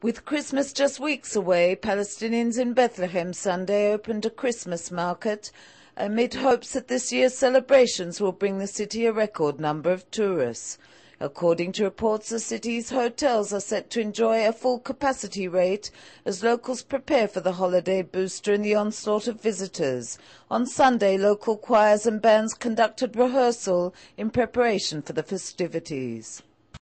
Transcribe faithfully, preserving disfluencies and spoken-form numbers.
With Christmas just weeks away, Palestinians in Bethlehem Sunday opened a Christmas market amid hopes that this year's celebrations will bring the city a record number of tourists. According to reports, the city's hotels are set to enjoy a full capacity rate as locals prepare for the holiday booster and the onslaught of visitors. On Sunday, local choirs and bands conducted rehearsal in preparation for the festivities.